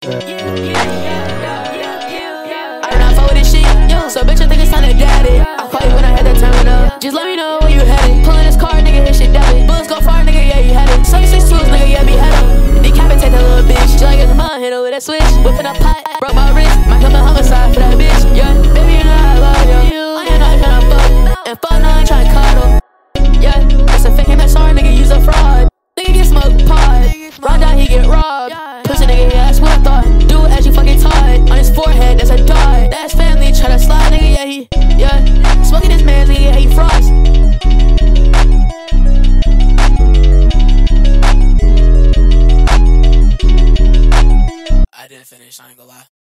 I do not fuck with this shit, yo. So bitch, I think it's time to daddy. I call you when I had that turn up. Just let me know where you headed. Pulling this car, nigga, hit shit debit. Bullets go far, nigga, yeah, you had it. 762s, nigga, yeah, be head up. Decapitate that little bitch. Just like a mom, hit her with that switch. Whipping a pot, broke my wrist. Might come a homicide for that bitch, yeah. Baby, you know I love you. I ain't not tryna fuck. And fuck, no, I ain't tryna cuddle. Yeah, that's a fake MSR, nigga, use a fraud. Nigga get smoked pod. Run down, he get robbed. Pussy nigga, yeah, that's what I thought. Do it as you fucking taught. On his forehead, that's a dot. That's family, tryna slide, nigga, yeah. Smoking this man, nigga, yeah, he frost. I didn't finish, I ain't gonna lie.